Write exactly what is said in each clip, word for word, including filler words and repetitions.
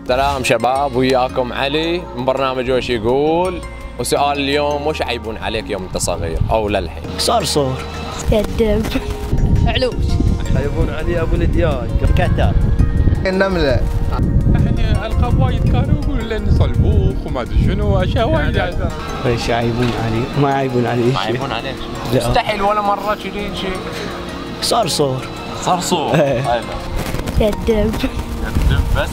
سلام شباب، وياكم علي من برنامج وش يقول. وسؤال اليوم، وش يعيبون عليك يوم انت صغير او للحين؟ صرصور، كذب، علوش، يعيبون علي ابو الدياي، كتر، النملة. يعني القاب وايد كانوا يقولون لنا صلبوخ وما ادري شنو اشياء وايد. يعني ايش يعيبون علي؟ ما يعيبون علي شيء. ما يعيبون عليك؟ مستحيل ولا مرة كذي شيء. صرصور صرصور. كذب، كذب بس؟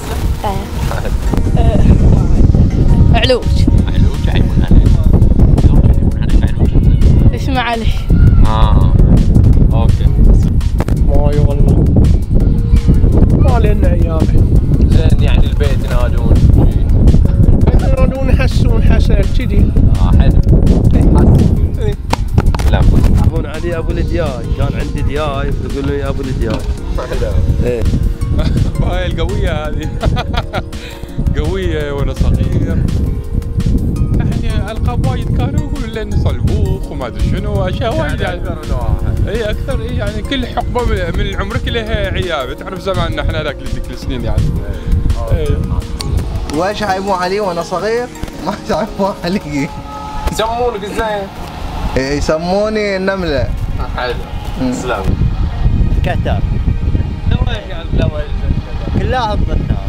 علوش، علوش يعيبون عليك. يعيبون عليك علوش. اسمع علي. اه اوكي. ماي والله ما لنا عيال. زين، يعني البيت ينادون ينادون حسون حسن كذي. اه حلو. حسن. سلام. يعيبون علي ابو الدياي، كان عندي دياي يقولون يا ابو الدياي. ايه هاي القوية هذه. قوية وانا صغير. يعني القاب وايد كانوا يقولون لنا صلبوخ وما ادري شنو اشياء وايد. يعني اي اكثر. اي يعني كل حقبة من العمر كلها عياب. تعرف زماننا احنا ذاك ذيك السنين يعني. وش يعيبون علي وانا صغير؟ ما يعيبون علي. يسمونك زين؟ يسموني النملة. حلو. سلام. كتر، كلها ضدنا.